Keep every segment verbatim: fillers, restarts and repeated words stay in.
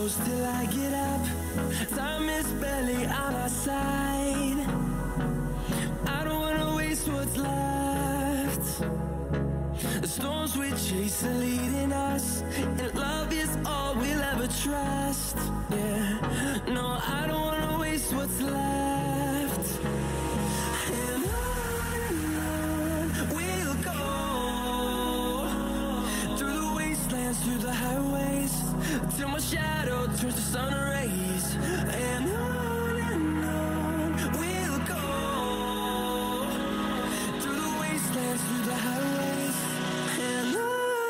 close till I get up. Time is barely on our side. I don't wanna waste what's left. The storms we chase are leading us, and love is all we'll ever trust. Yeah, no, I don't wanna waste what's left. And on and on we'll go, through the wastelands, through the highways, till my shadow turns to sun rays. And on and on we'll go, through the wastelands, through the highways, and on.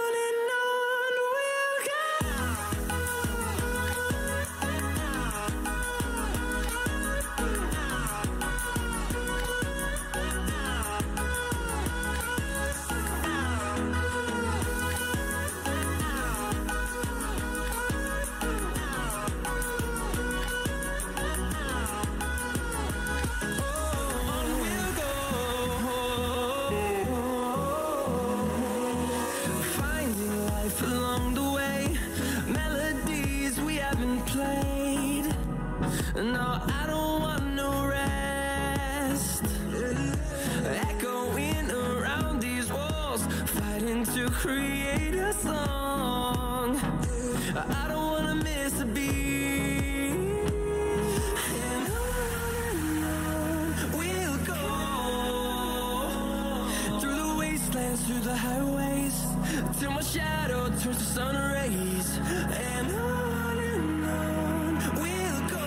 No, I don't want no rest. Echoing around these walls, fighting to create a song. I don't wanna miss a beat. And on and on we'll go, through the wastelands, through the highways, till my shadow turns to sun rays. And on and on we'll go,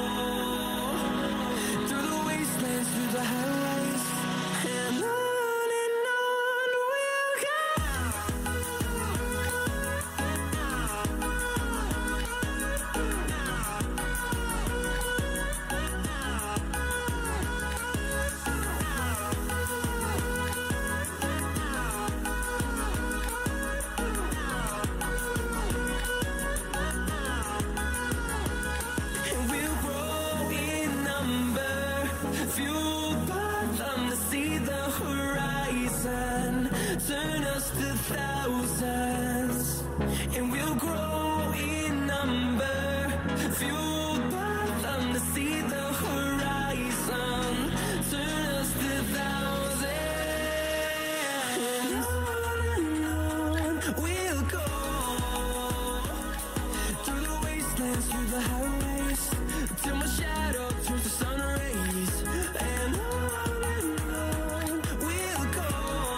through the highways, and on and on we'll go. And we'll grow in number, fueled by them to see the horizon, turn us to thousands. And we'll grow in number, fueled by them to see the horizon, turn us to thousands. And on and on we'll go, through the wastelands, through the highways, till my shadow turns to sun rays. And on and on we'll go,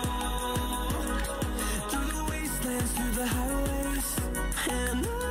through the wastelands, through the highways, and on and on we'll go.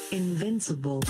Invincible.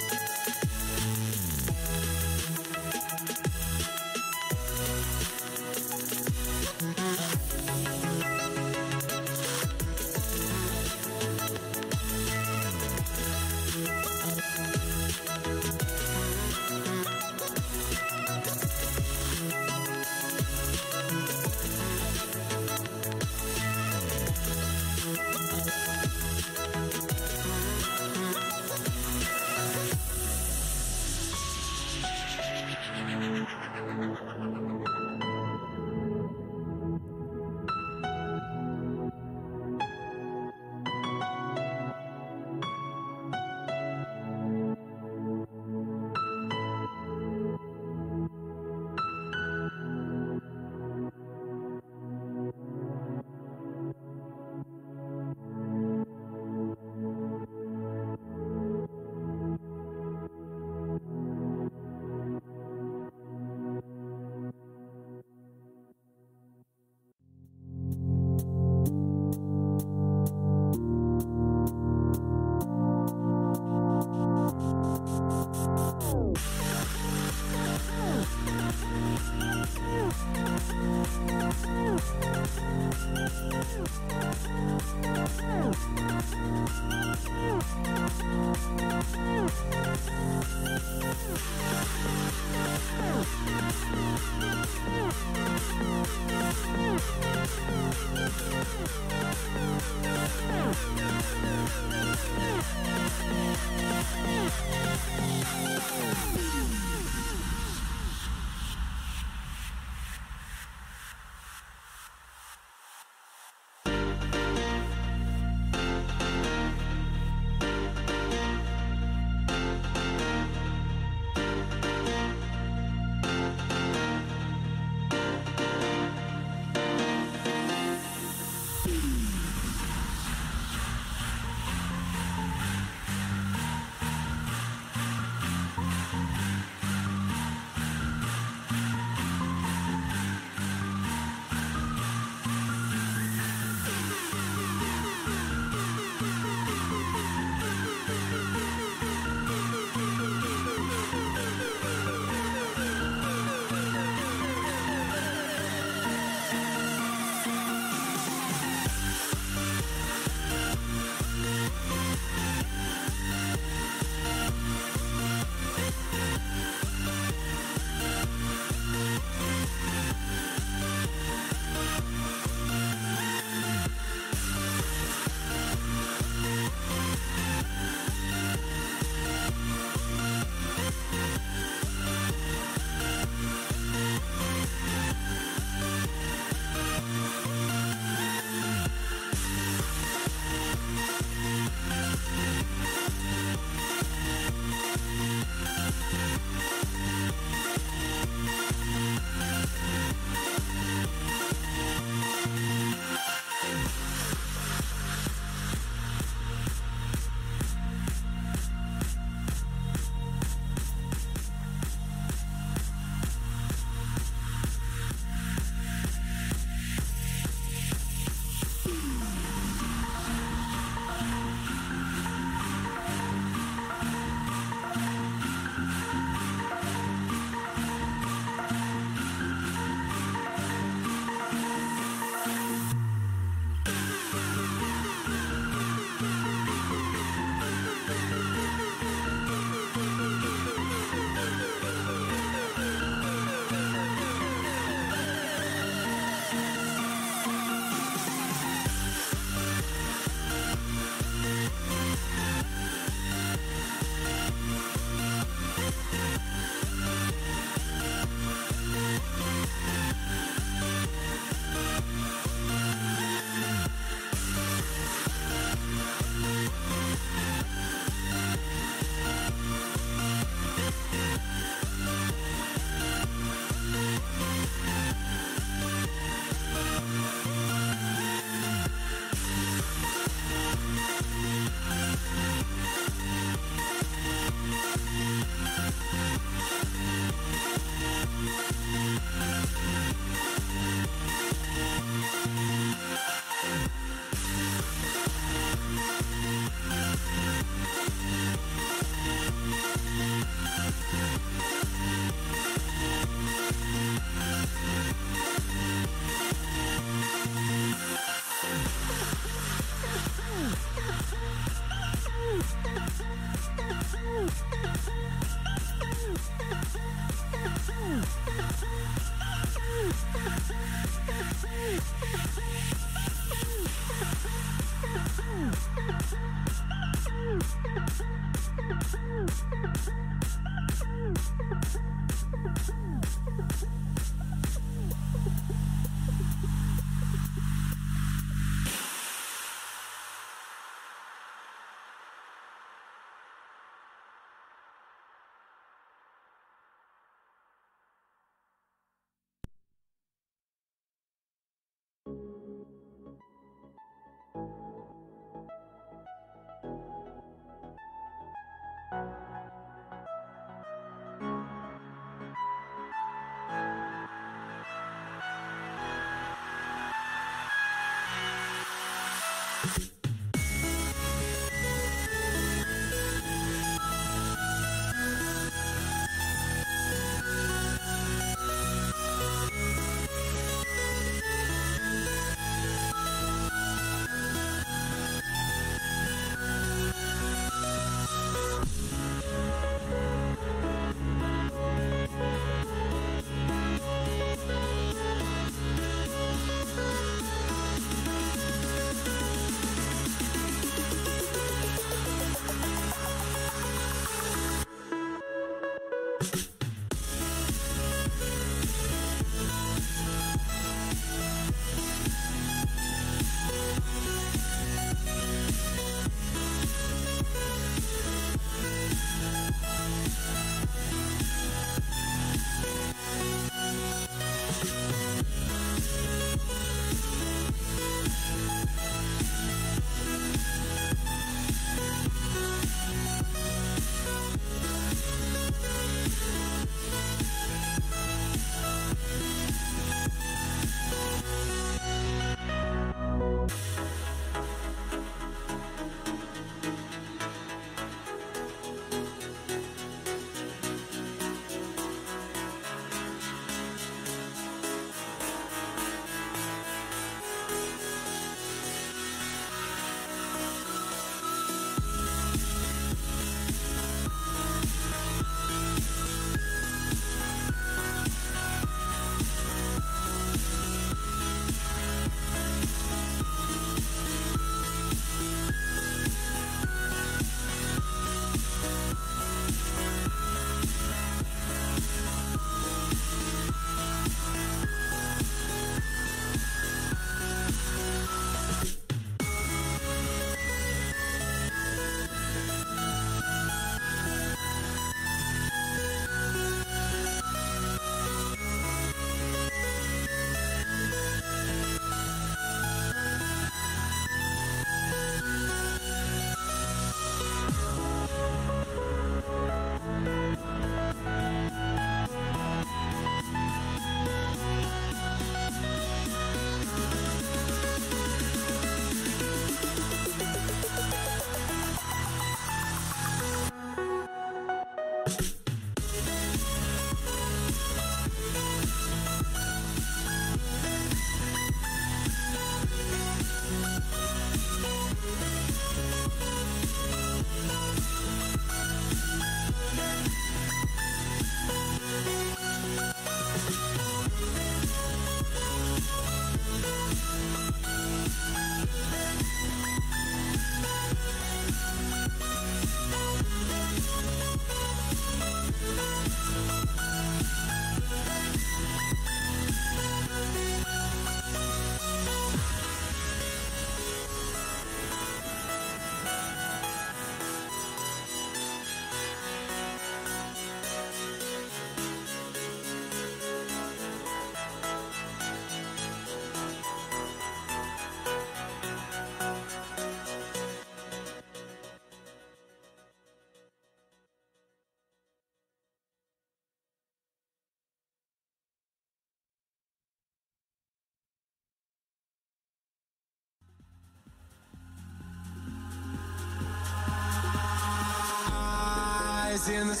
In the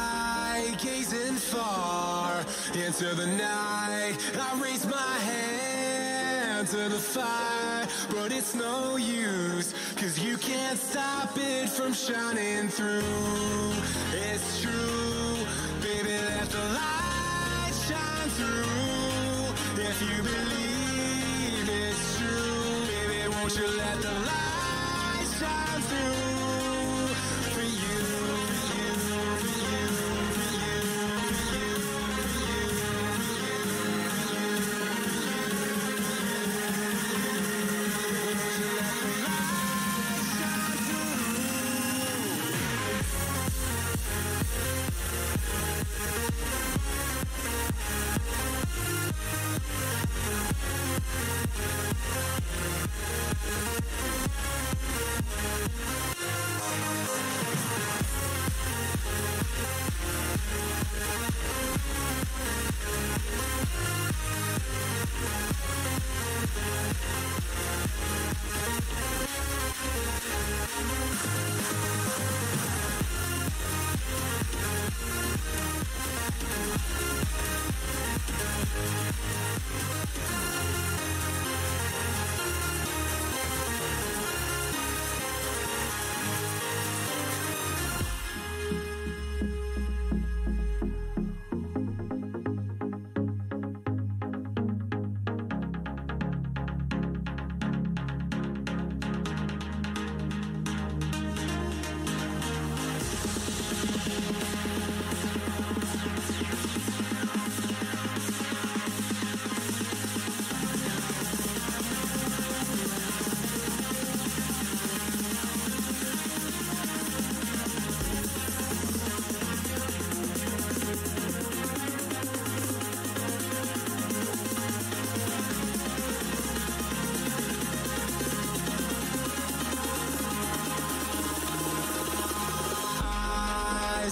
sky, gazing far into the night, I raise my hand to the fire, but it's no use, cause you can't stop it from shining through. It's true, baby, let the light shine through. If you believe it's true, baby, won't you let the light shine through for you.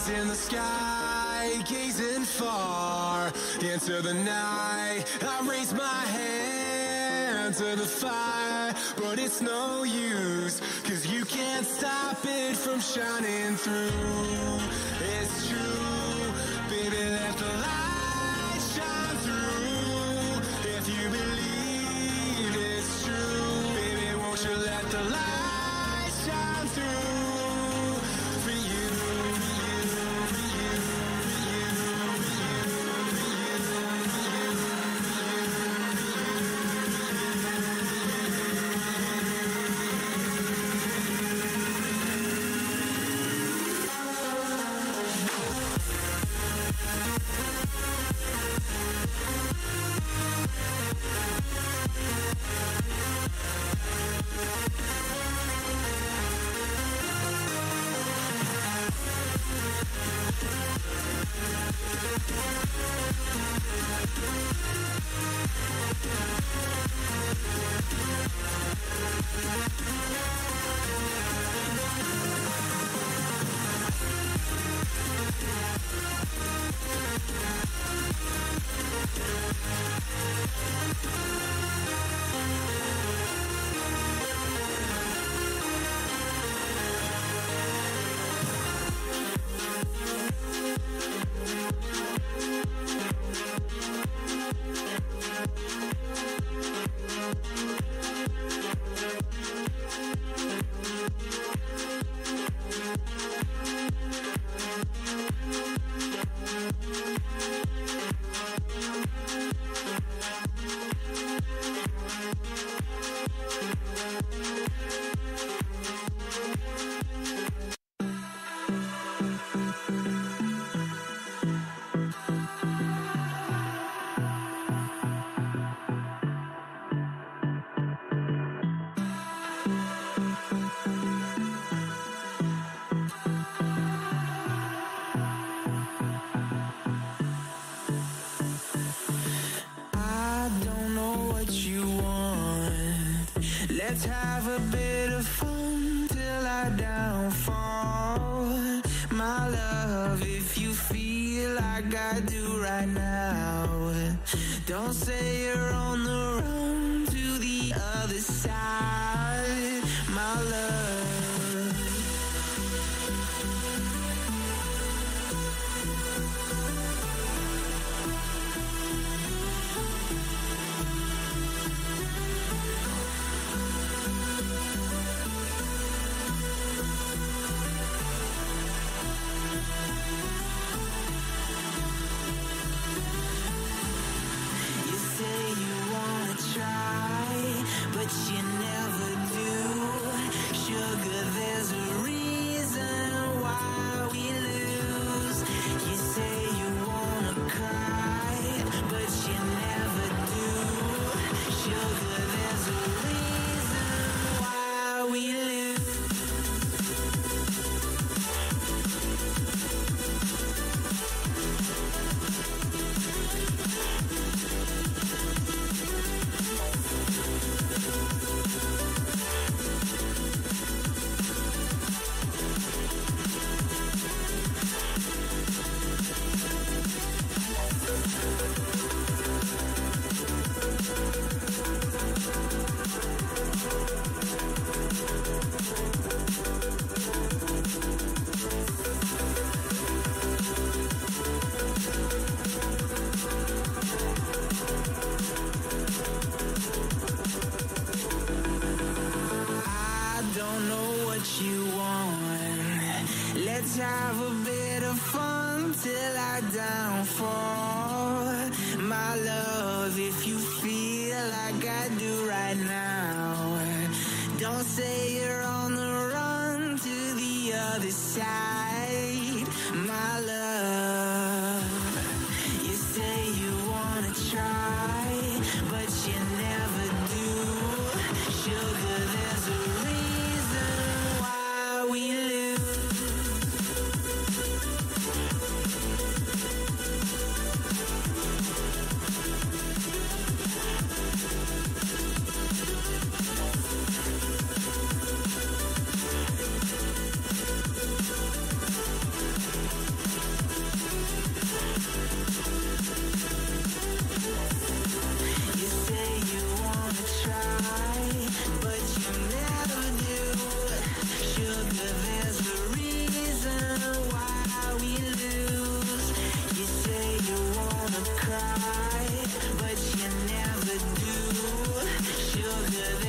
eyes in the sky, gazing far into the night. I raise my hand to the fire, but it's no use, cause you can't stop it from shining through. It's true, baby, let the light shine through. If you believe it's true, baby, won't you let the light shine through for you, for you, for you, for you, for you, for you, let's have a bit of fun till I downfall. My love, if you feel like I do right now, don't say you're on the run to the other side, my love. But you never do. Sugar, there's a reason why we lose. You say you wanna cry, but you never do. Sugar, there's a reason why we lose. You want. Let's have a bit of fun till I downfall. My love, if you feel like I do right now, don't say you're on the run to the other side, my love. You say you wanna try, but you never do. Sugar, there's a reason we lose.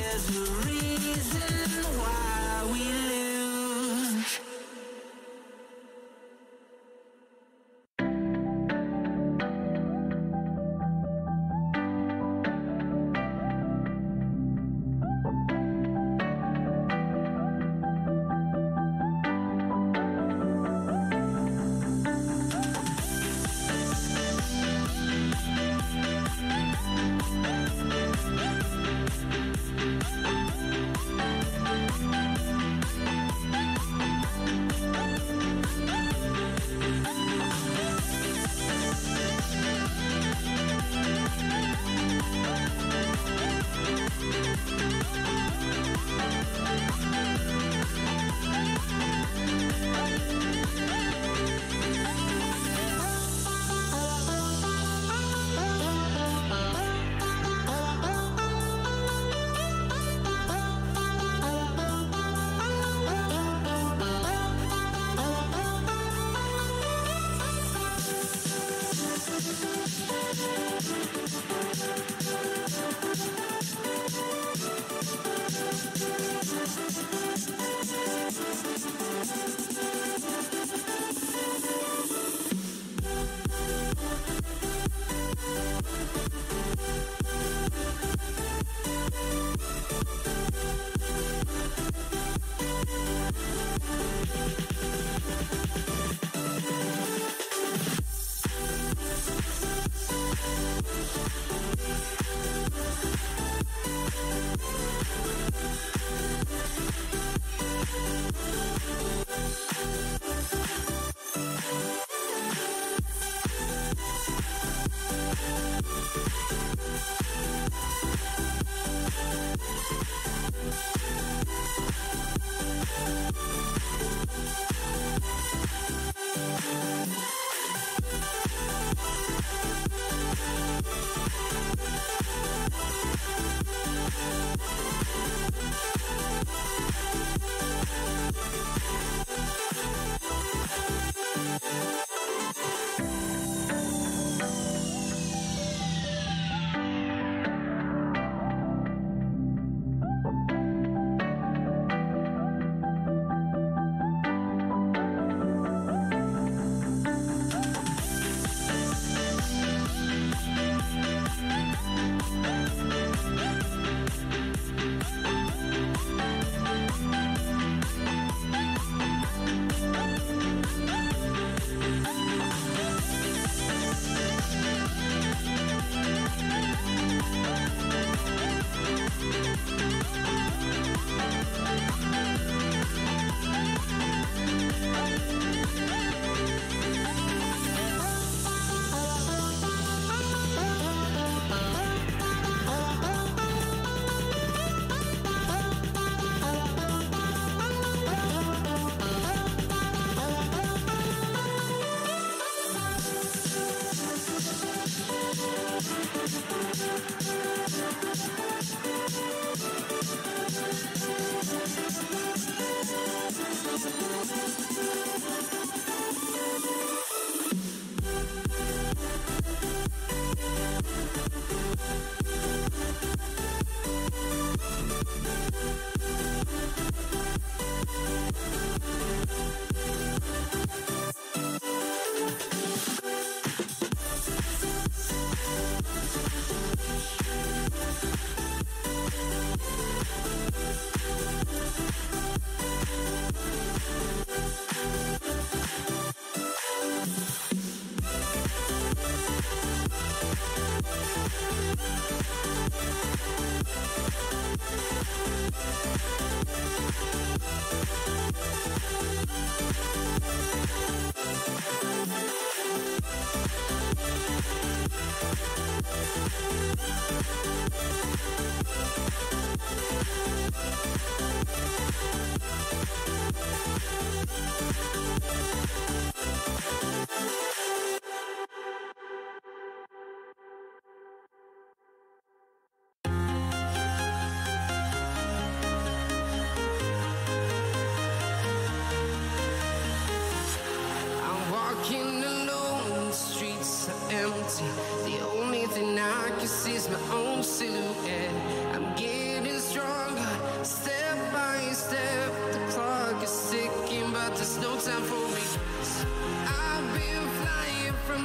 there's a reason why we lose.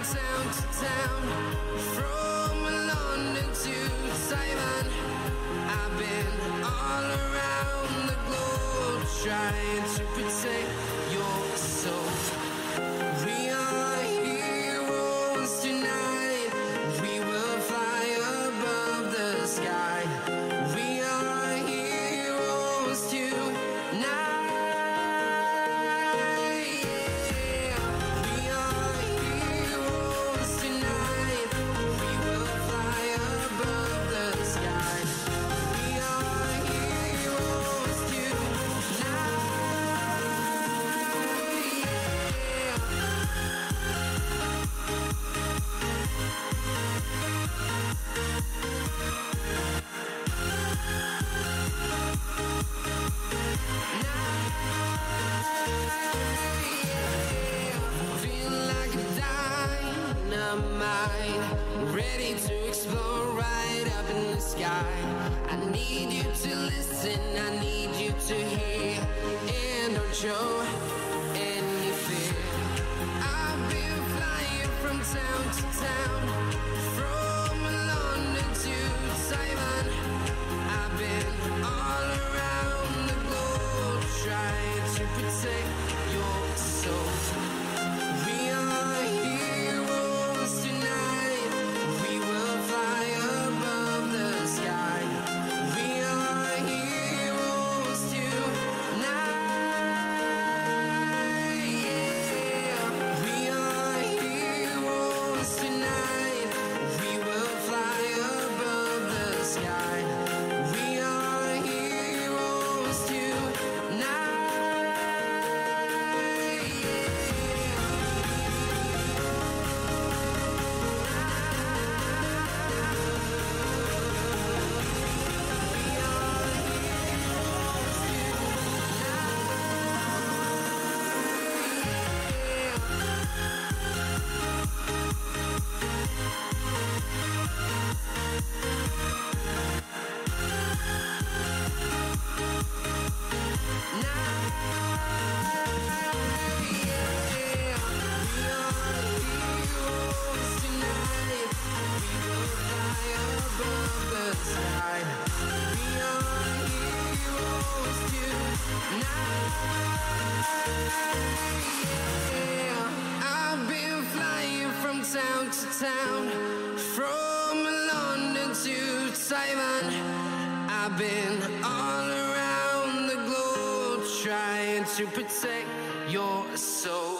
town to town, from London to Taiwan. I've been all around the globe trying to protect your soul. We are heroes tonight. We will fly above the sky. We are heroes tonight. Ready to explore right up in the sky. I need you to listen, I need you to hear, and don't show any fear. I've been flying from town to town, from London to Taiwan. I've been all around the globe trying to protect your soul. We are heroes tonight. We will fly above the sky. We are heroes tonight. Yeah. We are heroes tonight. We will fly above the sky. We are heroes tonight. I've been flying from town to town, from London to Taiwan. I've been all around the globe trying to protect your soul.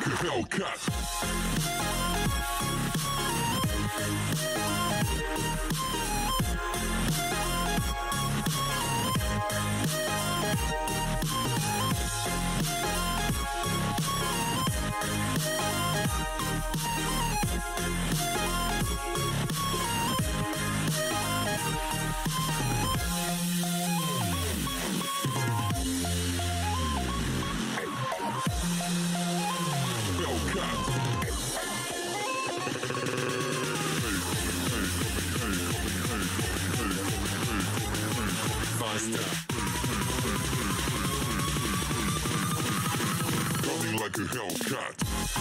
like a Hellcat. Coming like a Hellcat.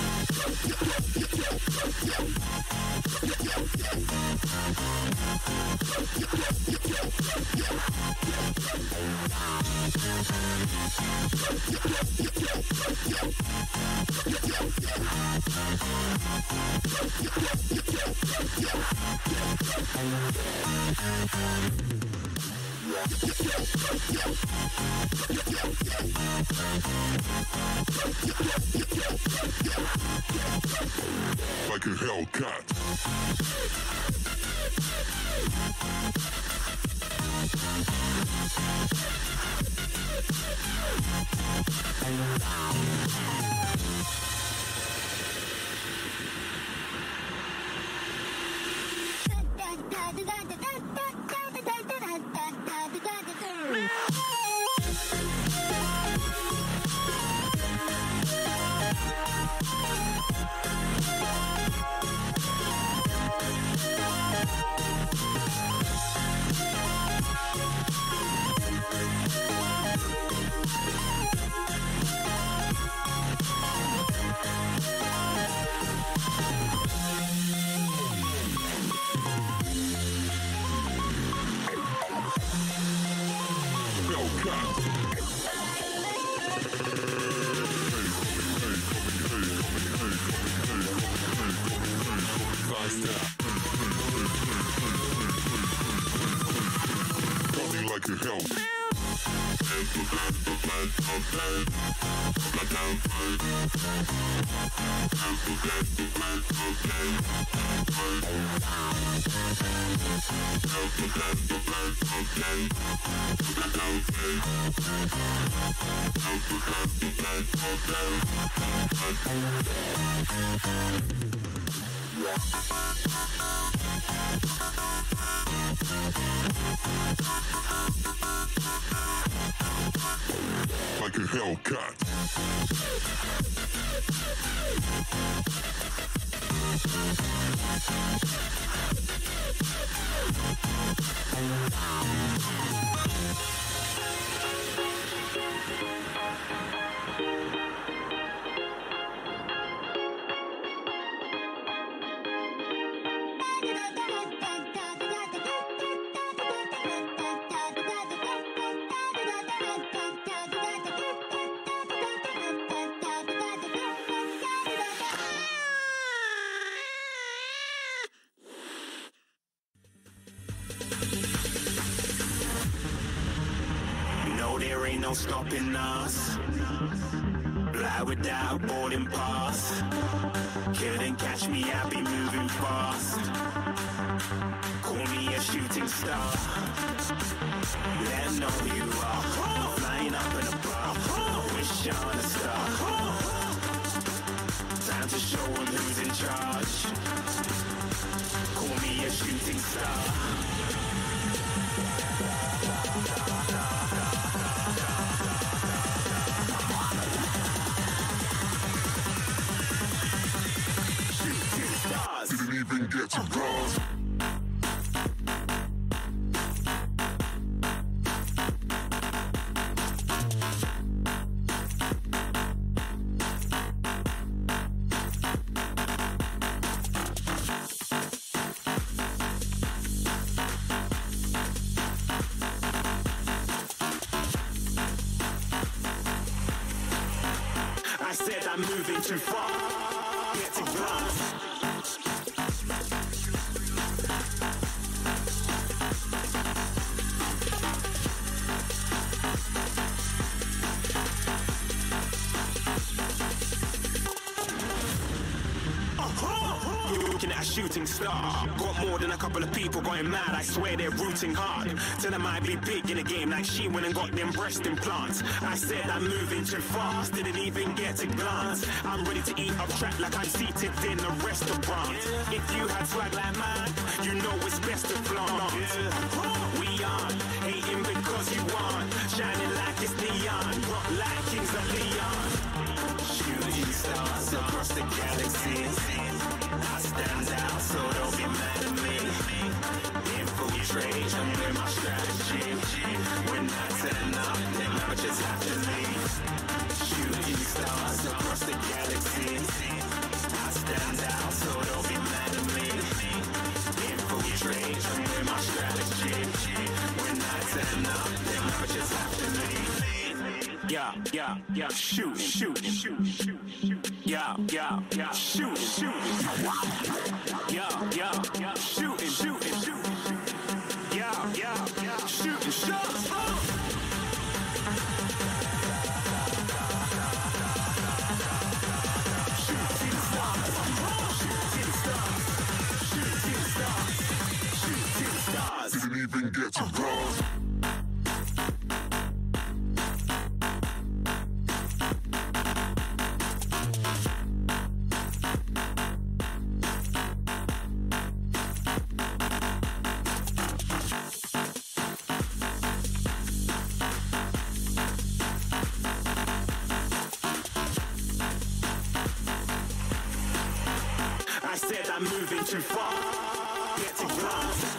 Like a Hellcat. Coming like a hell. Like a Hellcat. There ain't no stopping us. Fly without boarding pass. Couldn't catch me, I'll be moving fast. Call me a shooting star. Let them know who you are. Flying up in a bar. Wish on a star. Time to show them who's in charge. Call me a shooting star. Didn't even get to cross. I said I'm moving too far. Get to glass. looking at a shooting star. Got more than a couple of people going mad, I swear they're rooting hard. Tell them I'd be big in the game like she went and got them breast implants. I said I'm moving too fast, didn't even get a glance. I'm ready to eat up track like I'm seated in a restaurant. If you had swag like mine, you know it's best to flaunt. We aren't hating because you aren't shining like it's neon, rock like Kings of Leon. Shooting stars across the galaxy, I stand out, so don't be mad at me. Infiltrate, I'm with my strategy. When I turn up, then I just have to leave. Shooting stars across the galaxy, I stand out, so don't be mad at me. Infiltrate, I'm with my strategy. When I turn up, then I just have to leave. Yeah, yeah, yeah, shoot, shoot, shoot, shoot, shoot. Yeah, yeah, yeah, shoot, shoot. Yeah, yeah, yeah, shoot, shoot, shoot. Yeah, yeah, yeah, shoot, shoot. Shooting stars, shooting stars, shooting stars, shooting stars. Didn't even get to cross. I said I'm moving too far, get to glance.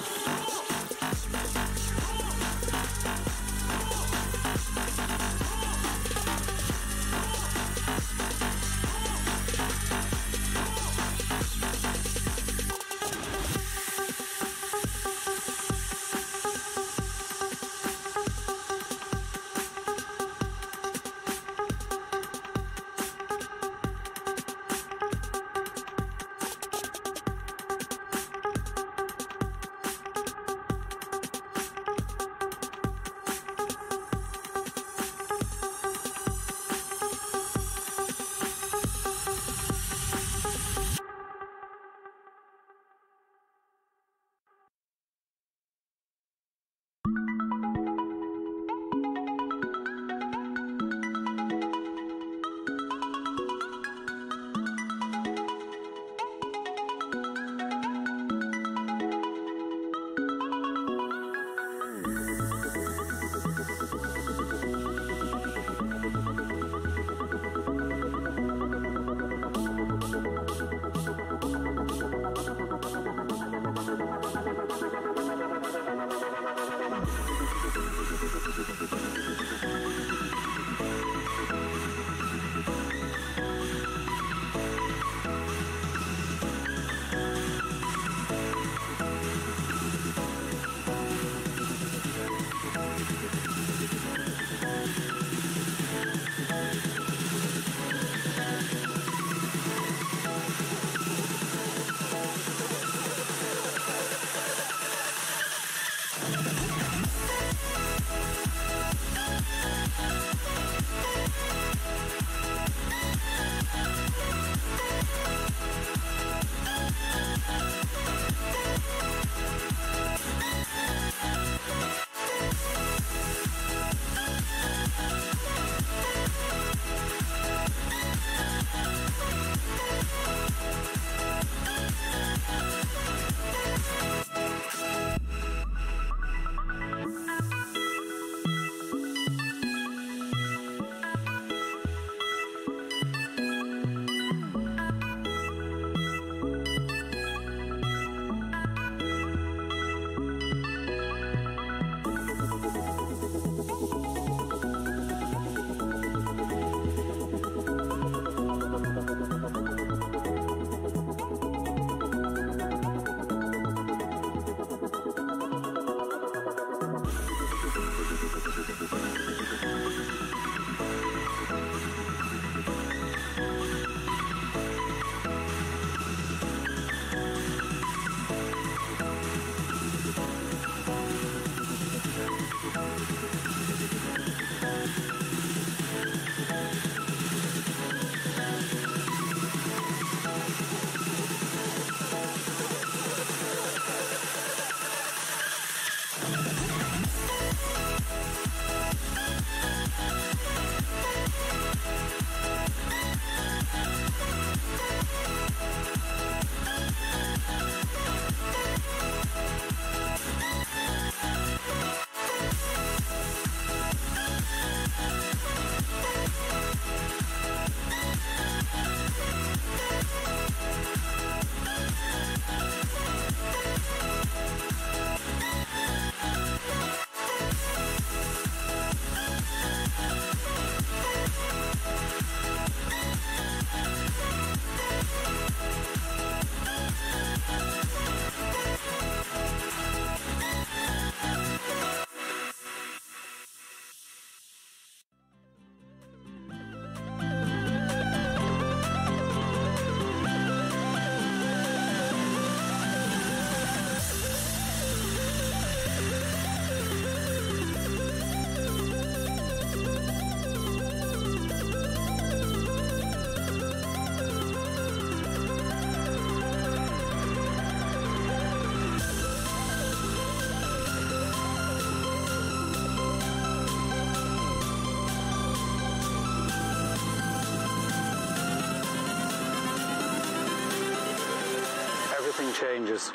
nothing changes.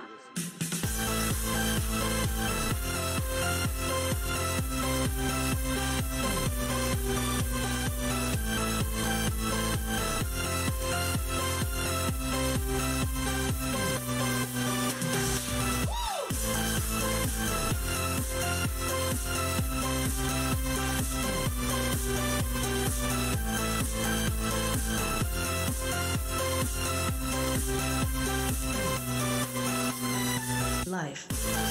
Life.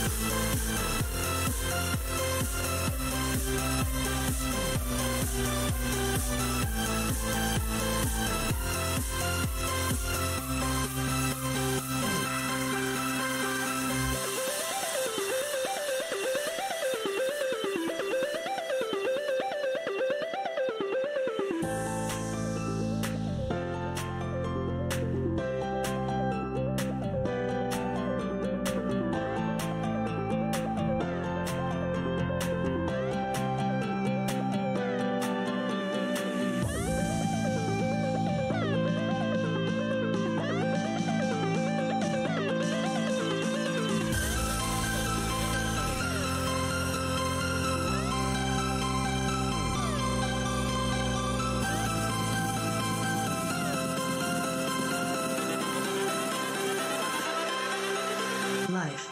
Life.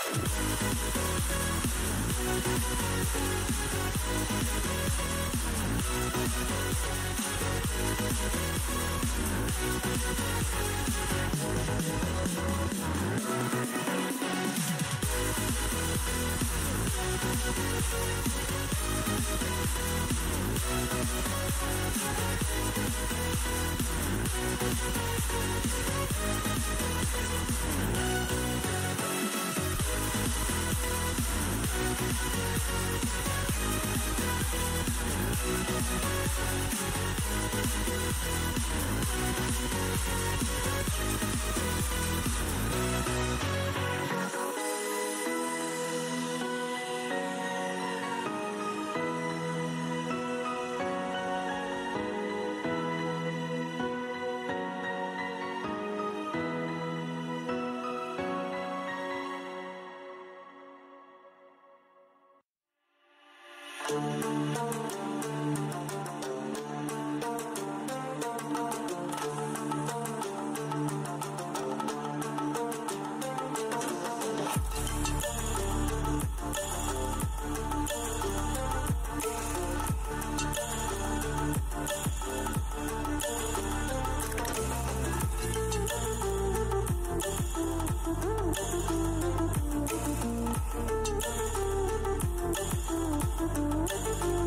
We'll be right back.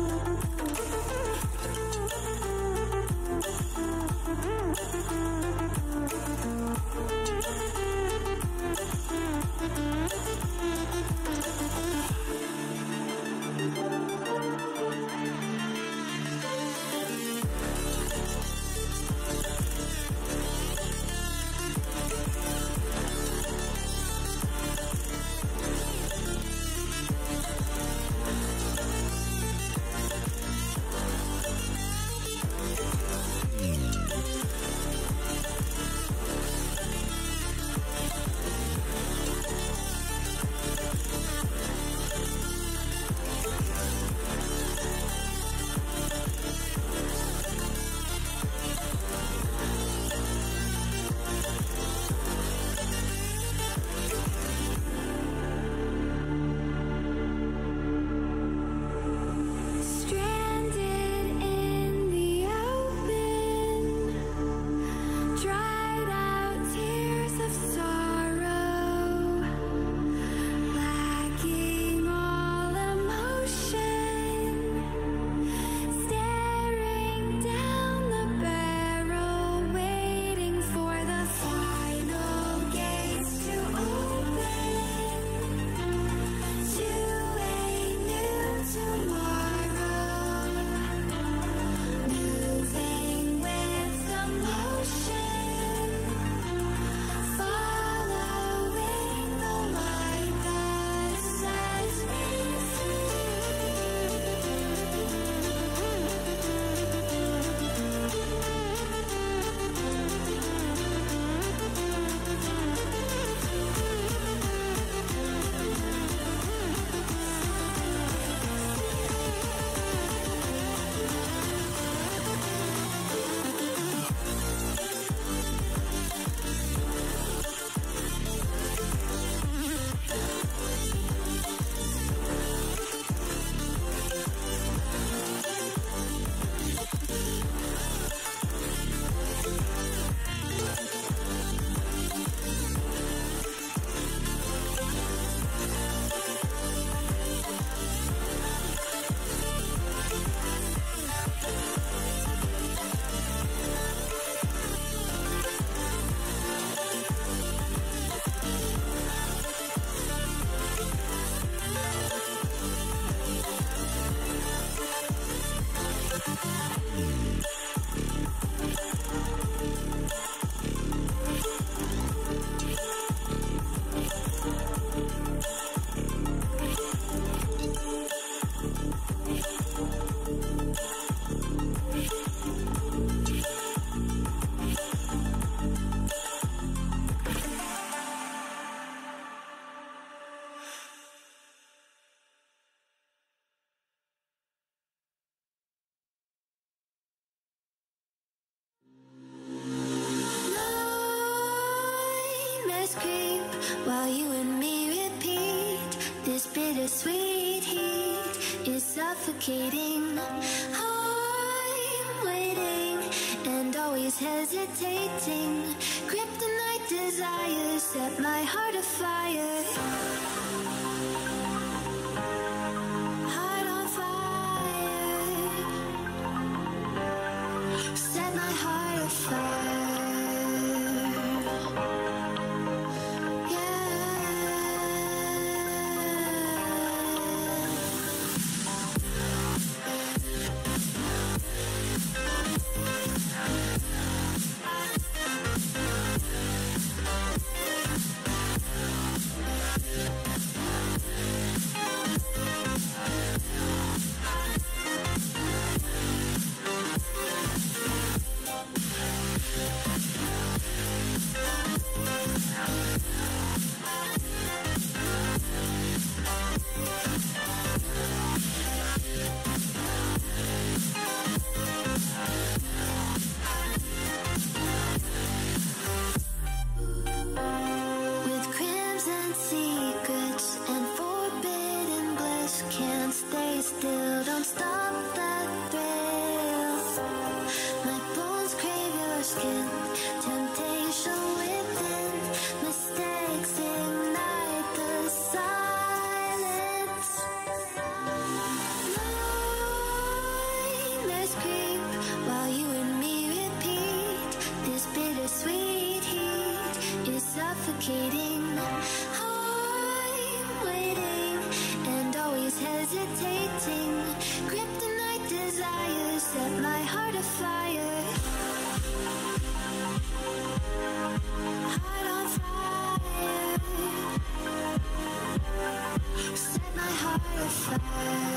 suffocating. I'm waiting and always hesitating. Kryptonite desires set my heart afire. Heart on fire. Set my heart afire. Still, don't stop that thrill. My bones crave your skin. Temptation within. Mistakes ignite the silence. Nightmares creep while you and me repeat. This bittersweet heat is suffocating. I'm waiting and always hesitating. Kryptonite desires set my heart afire. Heart on fire. Set my heart afire.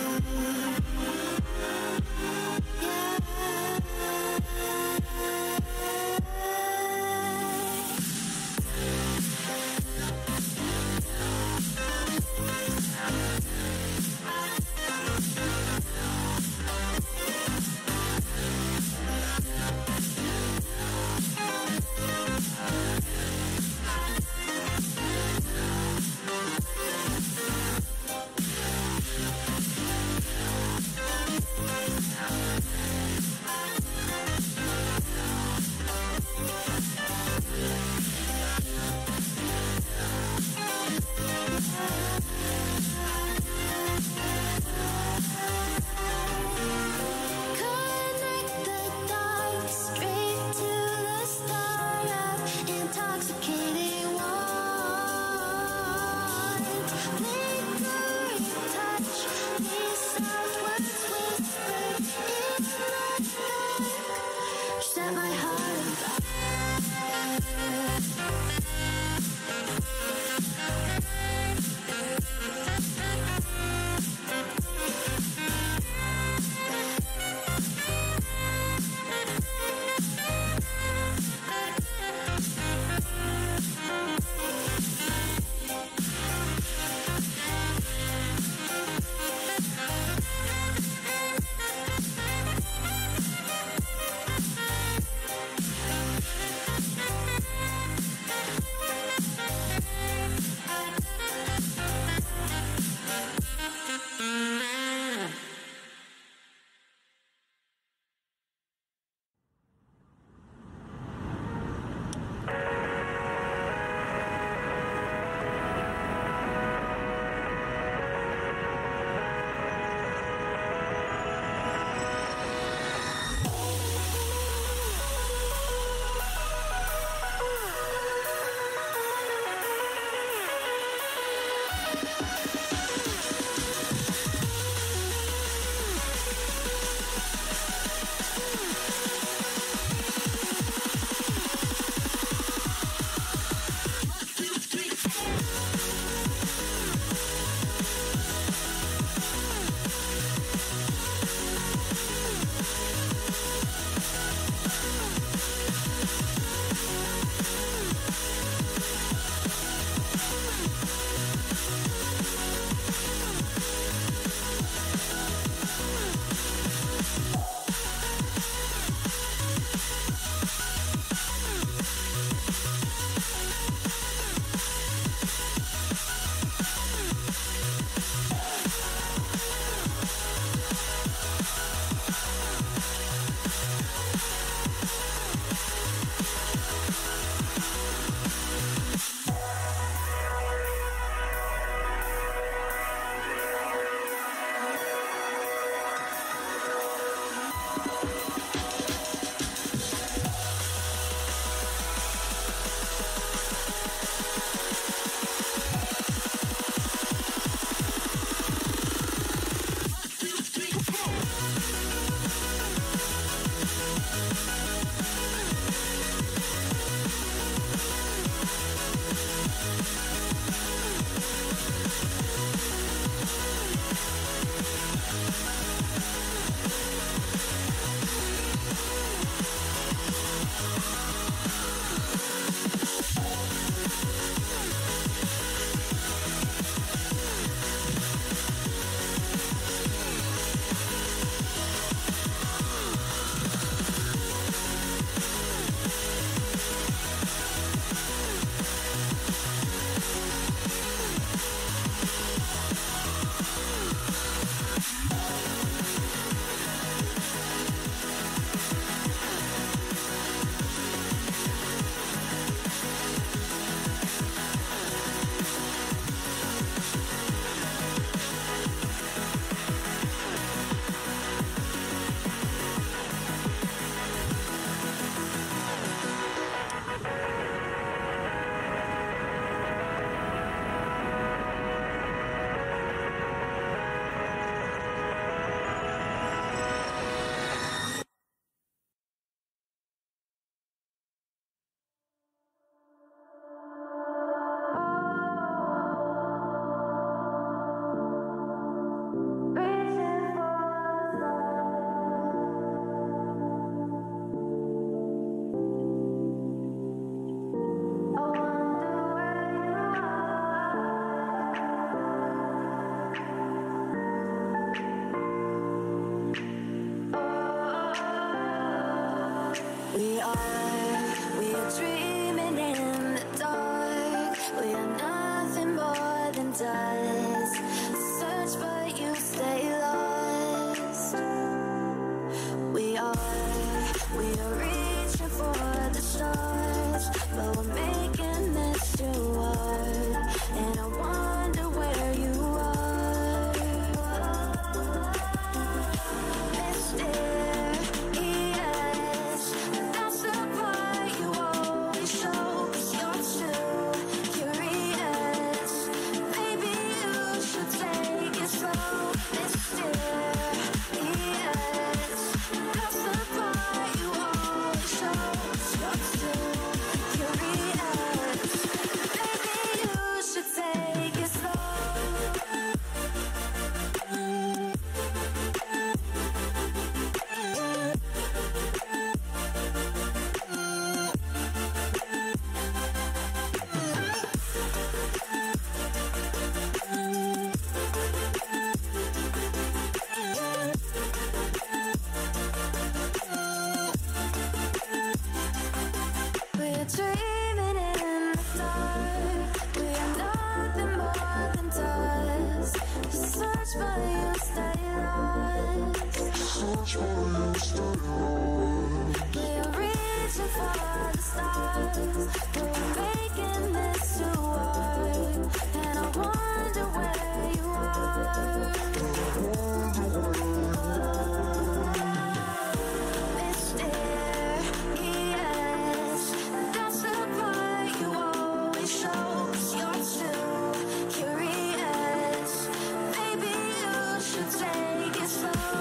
Yeah. does. Search but you stay lost. We are, we are reaching for the stars, but we're making this too hard. And I wonder where you are. Mysterious, that's the part you always show. 'Cause you're too curious. Maybe you should take it slow. Mysterious, that's the part you always show. 'Cause you're too curious. Maybe you should take it slow. We're dreaming in the dark. We are nothing more than dust. Search but you stay lost. We are reaching for the stars. We're making this too hard. And I wonder where you are. Mysterious, that's the part you always show. 'Cause you're too curious. Maybe you should take it slow.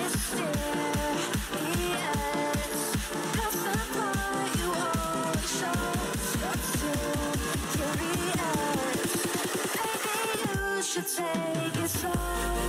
Mysterious, that's the part you always show. 'Cause you're too curious. Maybe you should take it slow.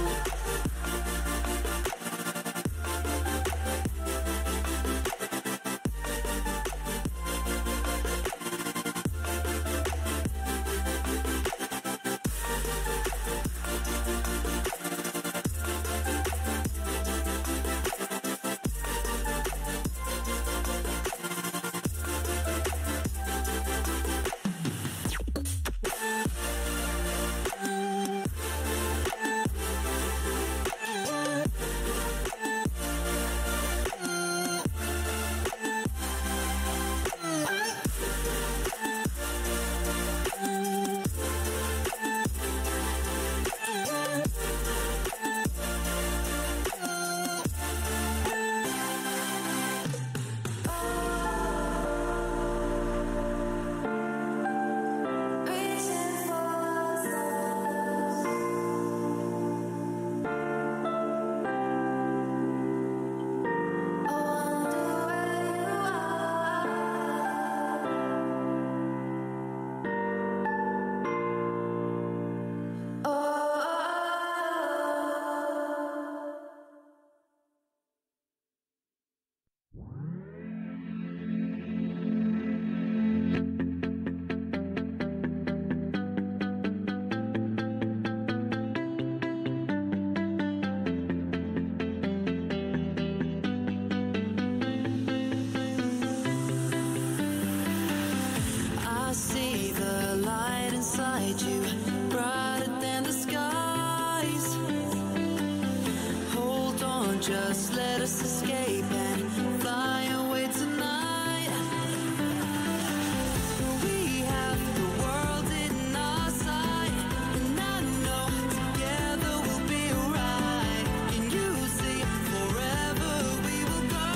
Reaching for the stars. I wonder where you are. Oh. I see the light inside you, brighter than the skies. Hold on, just let us escape and fly away tonight. We have the world in our sight, and I know together we'll be alright. Can you see forever we will go?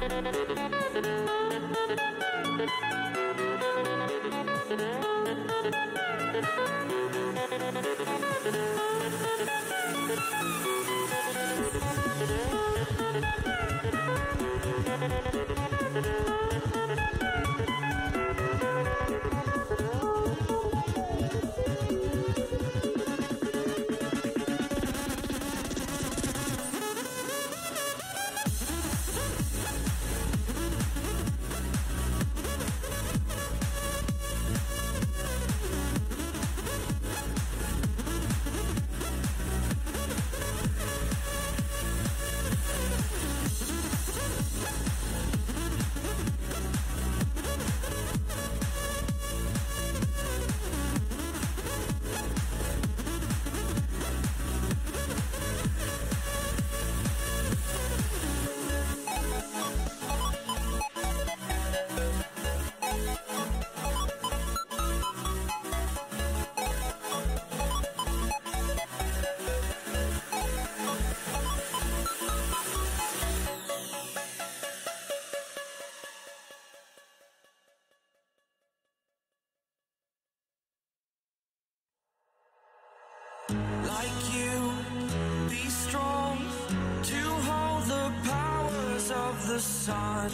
Like you, be strong to hold the powers of the sun.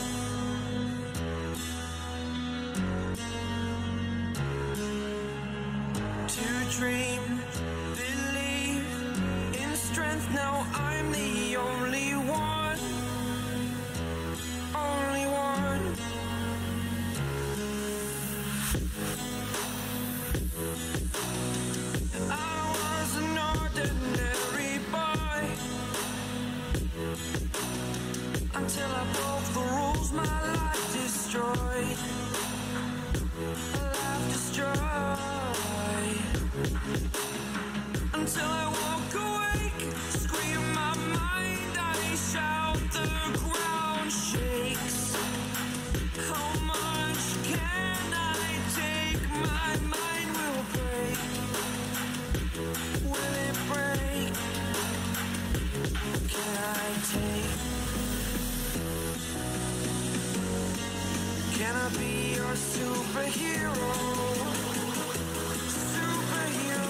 To dream, believe in strength. Now I'm the only one, only one. I was an ordinary boy until I broke the rules. My life destroyed, life destroyed. Until I walk awake, scream my mind, I shout, the ground shakes. How much can I take? My mind will break. Will it break? Can I take? Can I be your superhero? Superhero.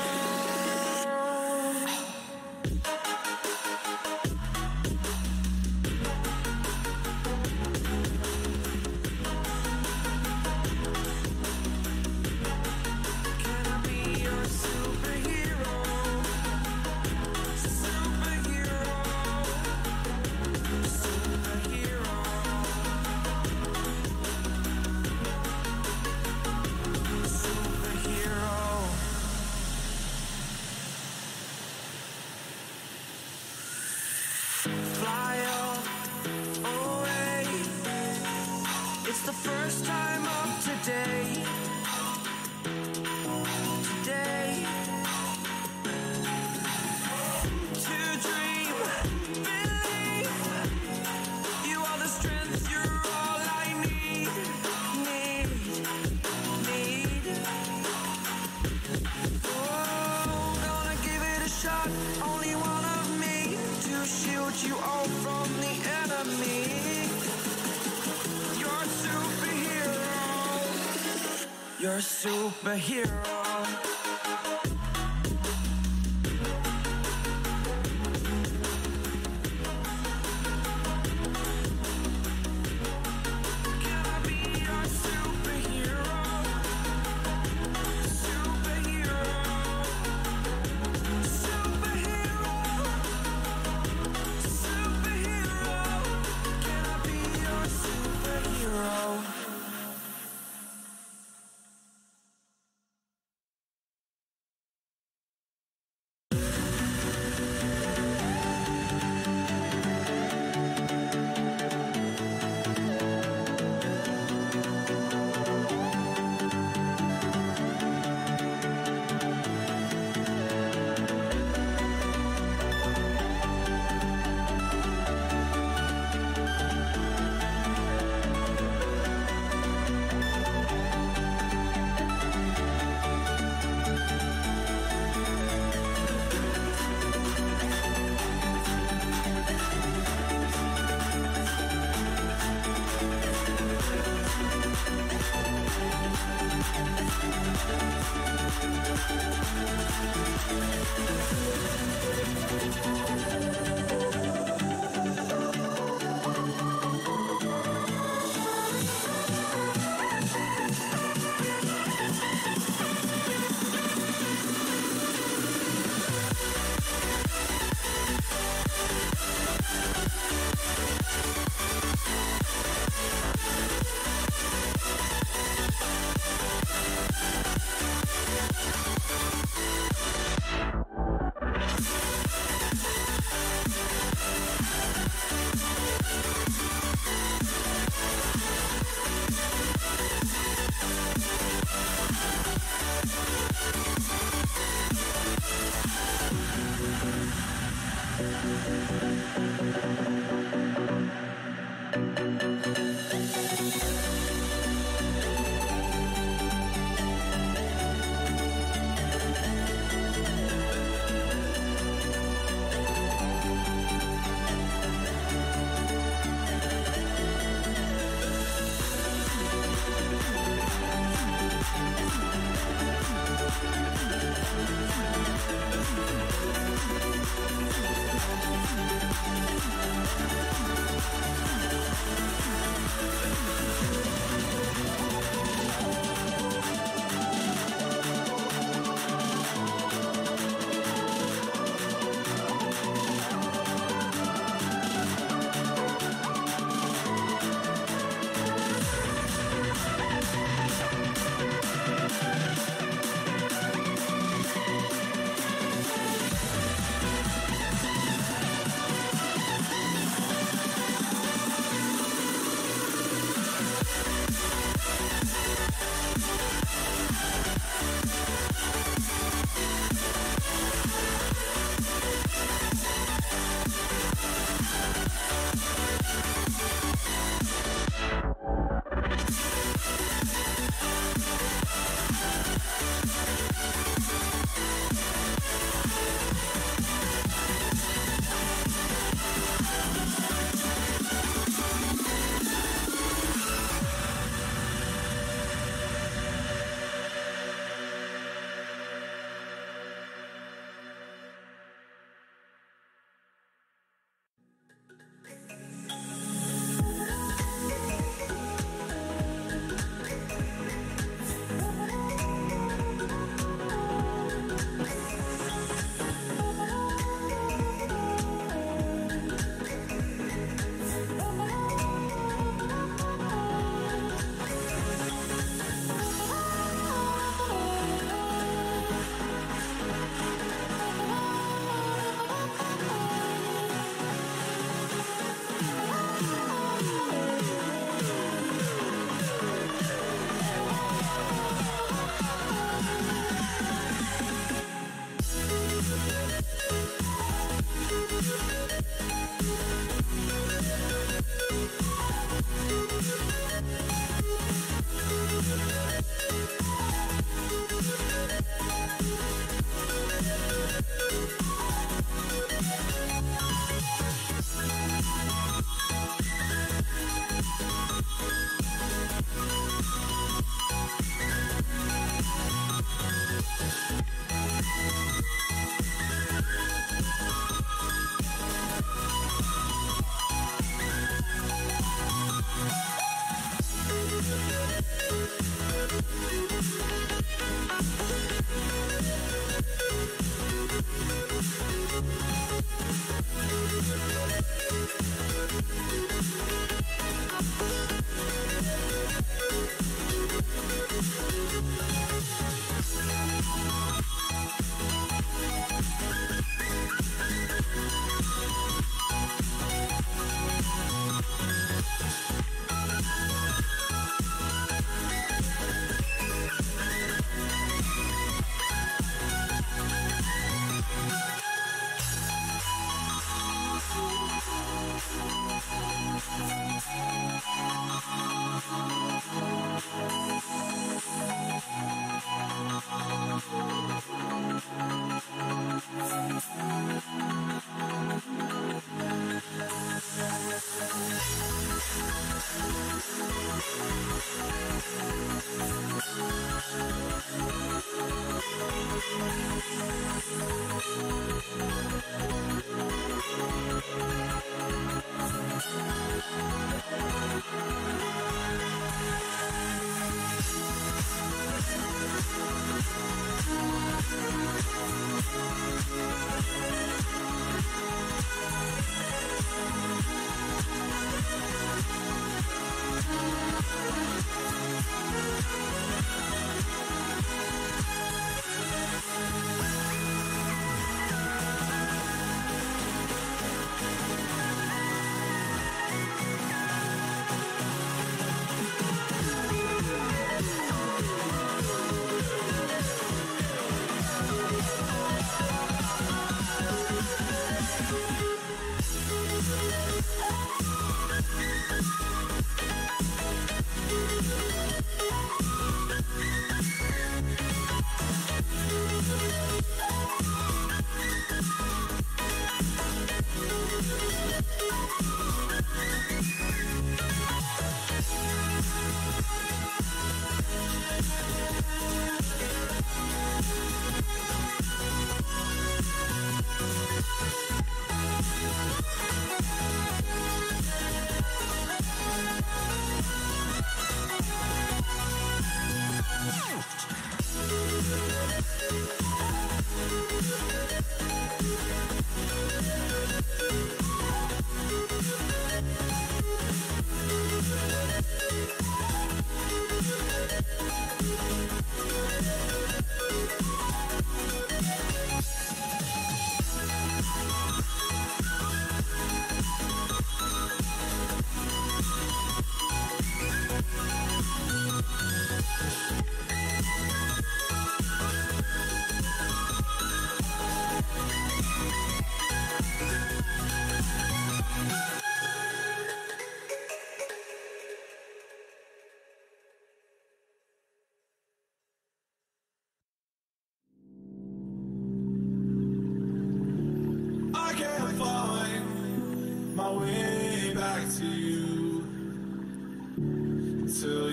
Can I be your superhero? Superhero. Superhero. Superhero. Fly away. It's the first time of today. Today. To dream, believe. You are the strength, you're all I need. Need, need. Oh, gonna give it a shot. Only one of me to shield you all from the enemy. You're a superhero. You're a superhero.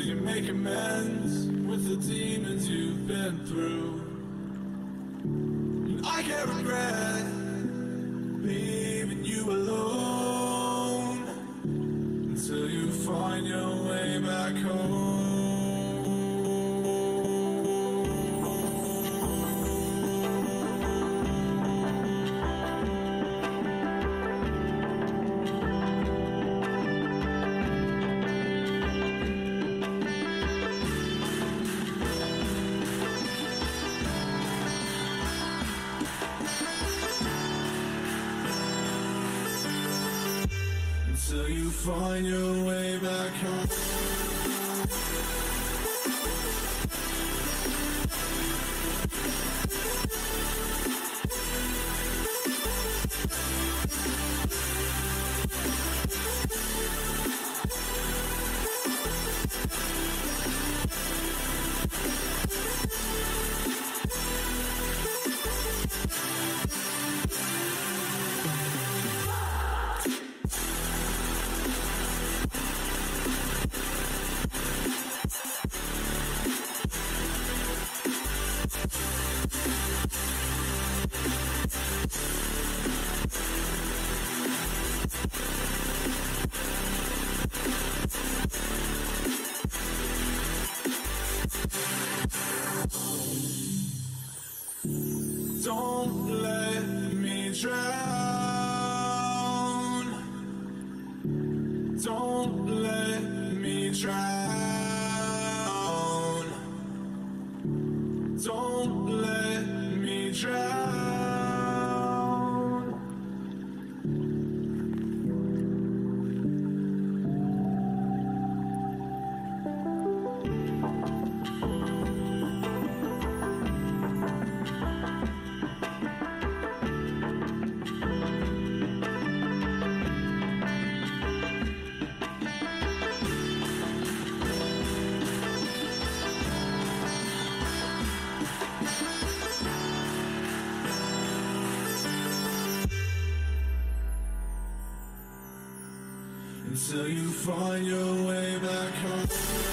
you make amends with the demons you've been through. And I can't regret leaving you alone until you find your way back home. Until you find your way back home. Don't let me drown. Don't let me drown. Don't let me drown. Until you find your way back home.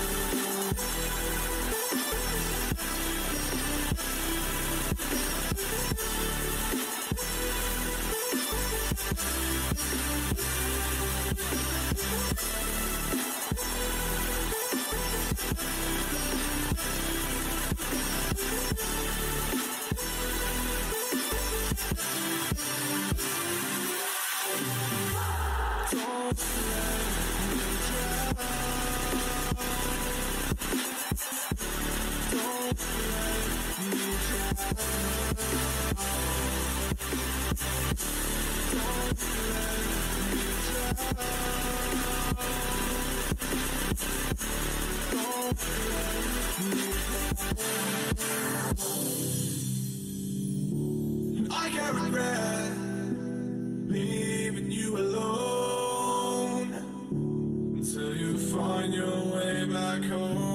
I can't regret leaving you alone until you find your way back home.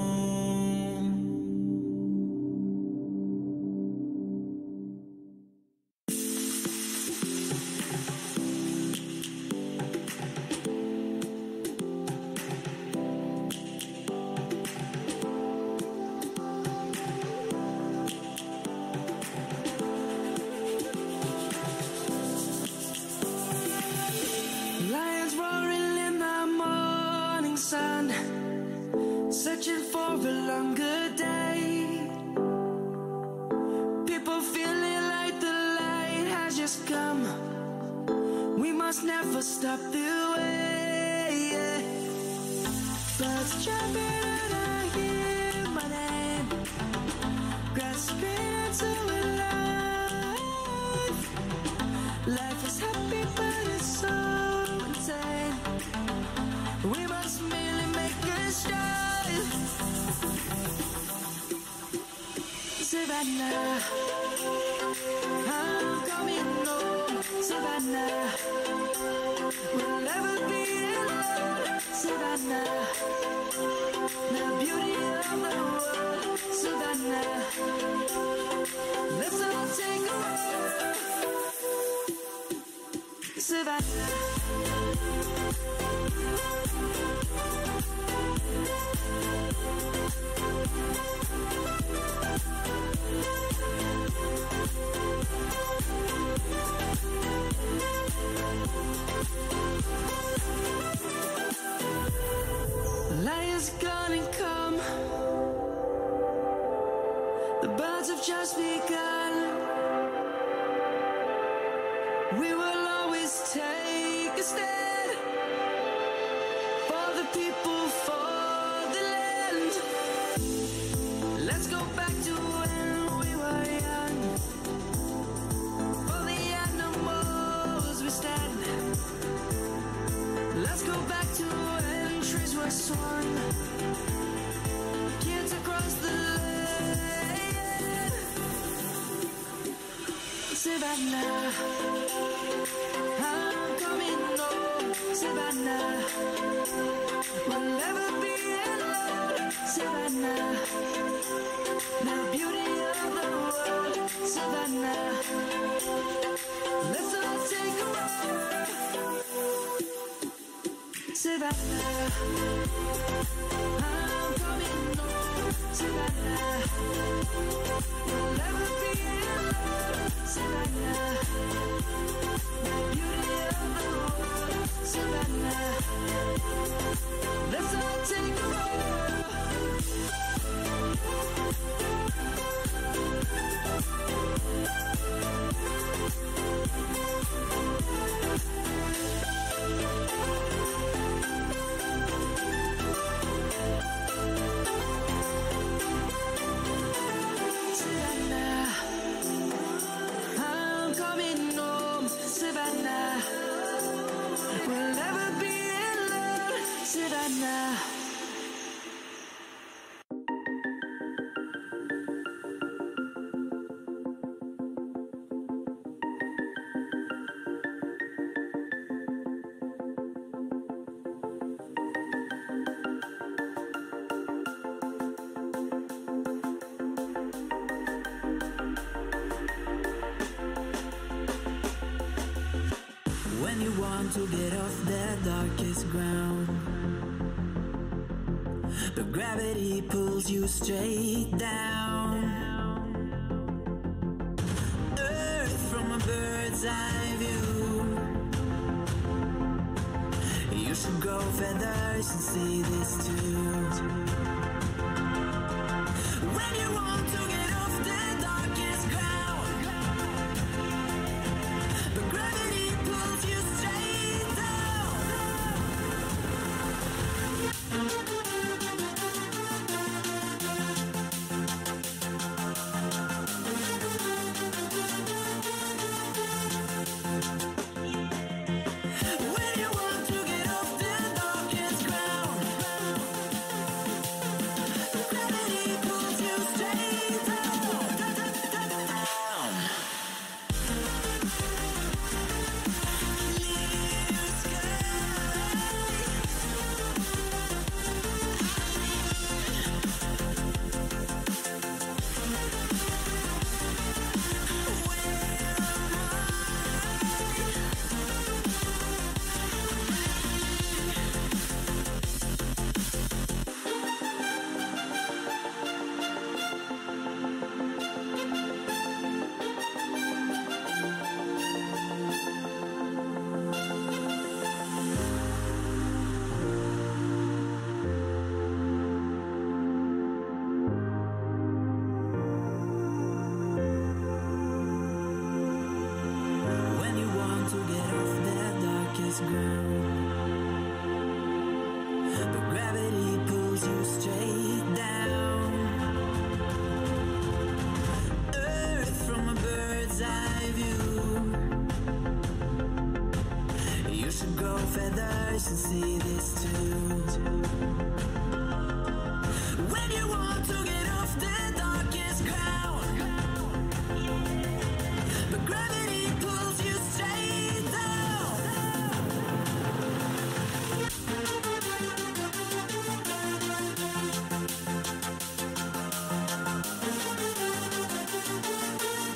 Lions roaring in the morning sun, searching for a longer day. People feeling like the light has just come. We must never stop the way. Birds jumping and I hear my name, grasping into life. Life is happy but it's so insane. We must merely make a start. Savannah, I'm coming home. Savannah, we'll never be alone. Savannah, the beauty of the world. Savannah, let's all take a walk. Savannah. Light is gonna come. The birds have just begun. We will always take a stand for the people, for the land. Let's go back to when we were young. For the animals we stand. Let's go back to when trees were swung. Kids across the land. Savannah, I'm coming home. Savannah, we'll never be alone. Savannah, the beauty of the world. Savannah, let's all take a ride. Savannah, I'm coming home. Savannah, we'll never be alone. Savannah, the beauty of the world. Savannah, let's all take a ride. Savannah, I'm coming home. Savannah, we'll never be alone. Savannah. When you want to get off the darkest ground, but gravity pulls you straight down. Earth from a bird's eye view. You should grow feathers and see this too. When you want to get off the darkest ground, but gravity pulls you straight down. When you want to get off the darkest ground, but gravity pulls you straight down, down. Clear sky. When you want to get off the darkest ground, but gravity pulls you straight down. Earth from a bird's eye view. You should grow feathers and see this too. When you want to get off the darkest ground, but gravity pulls you straight down.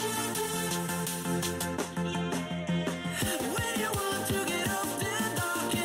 When you want to get off the darkest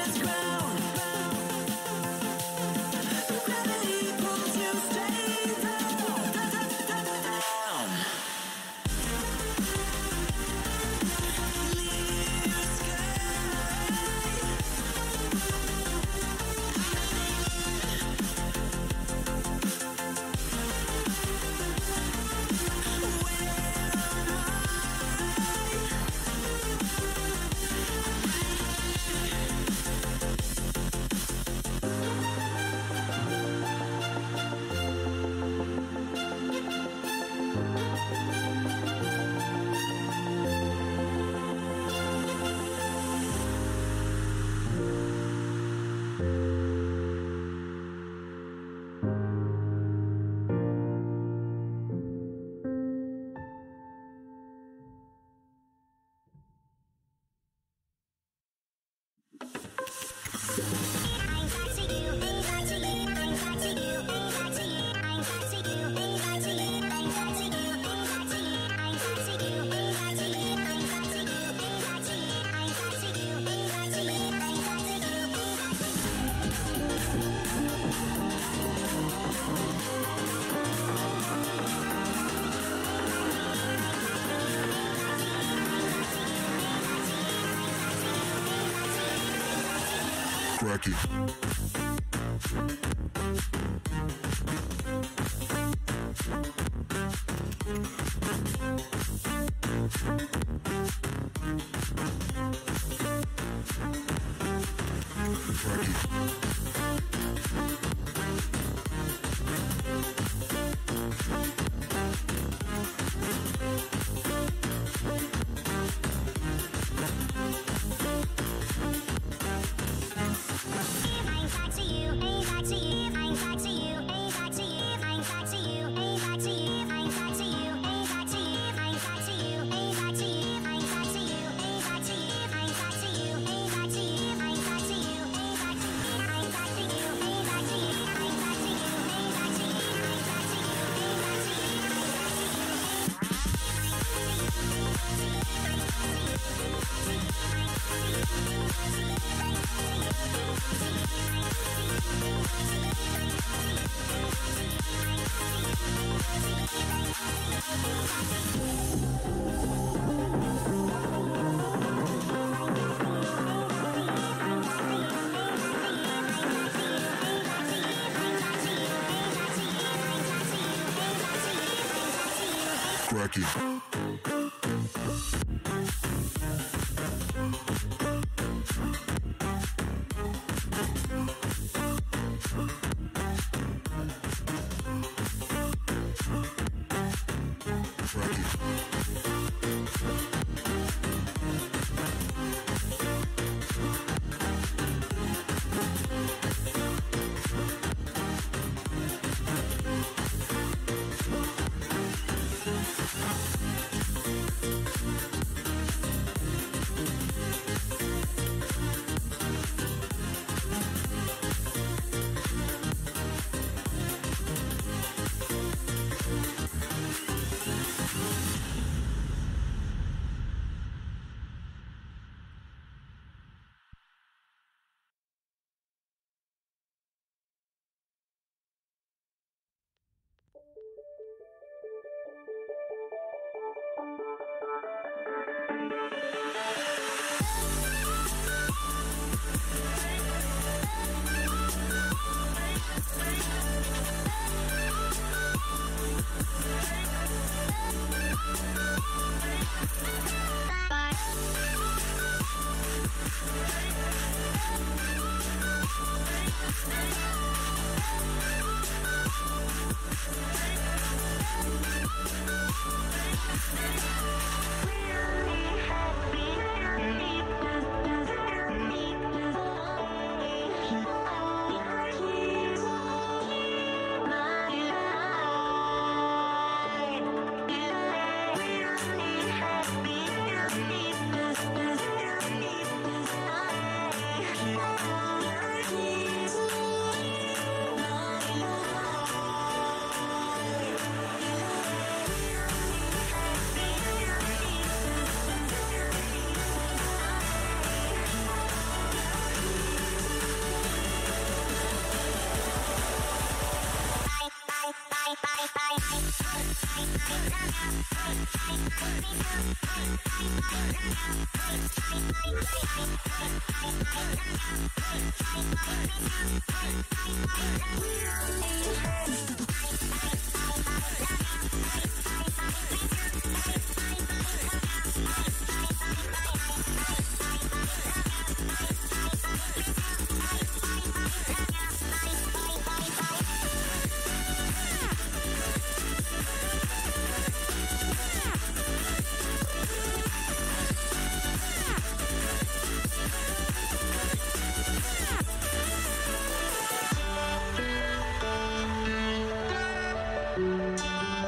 Crack it. Crack it. Thank you.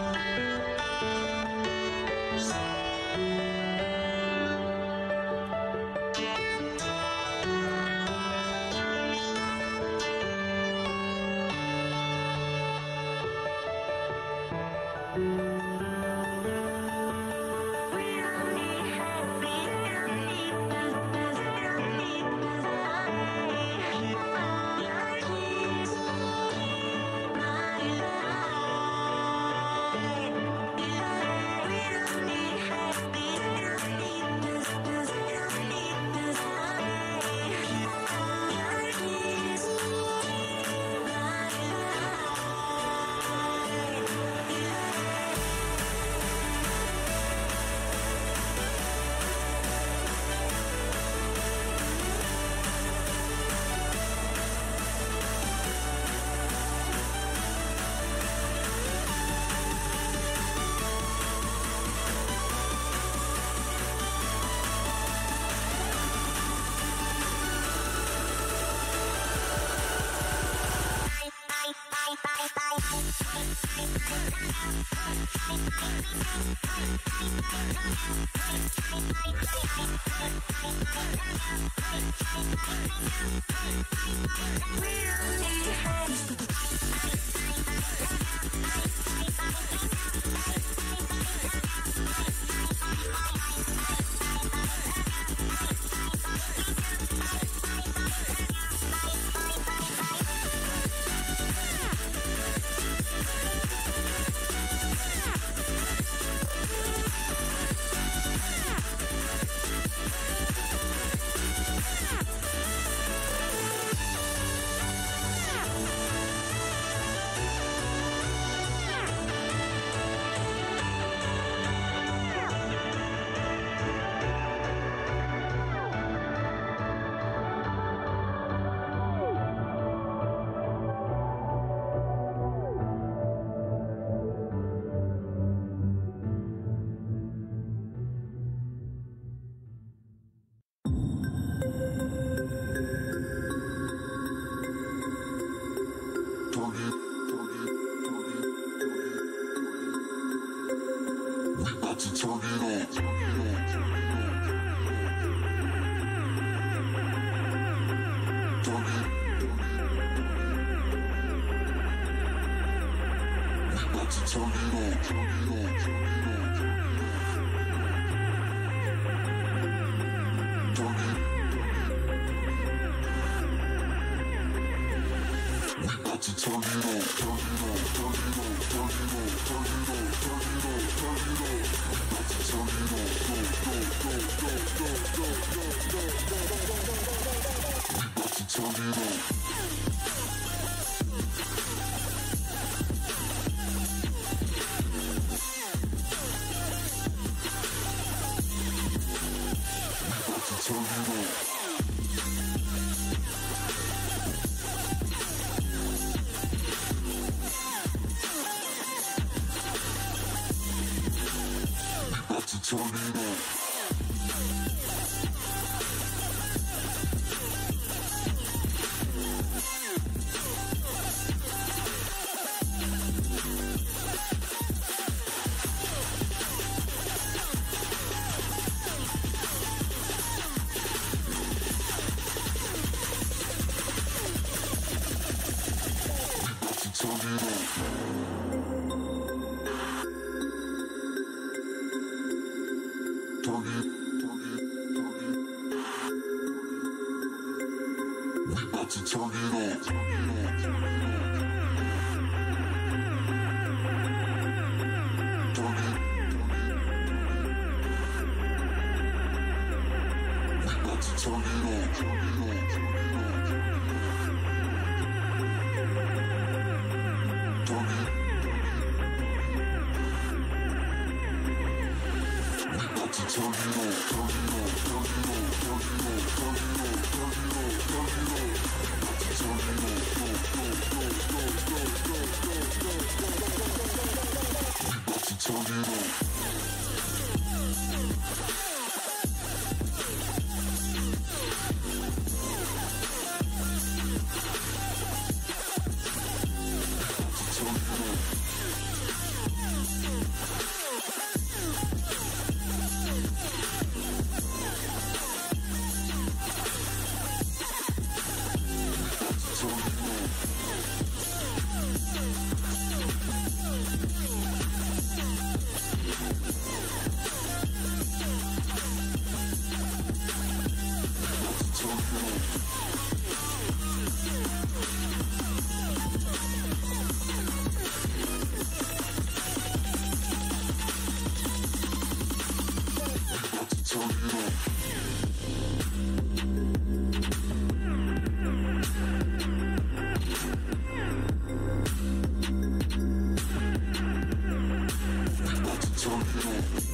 Turn it on.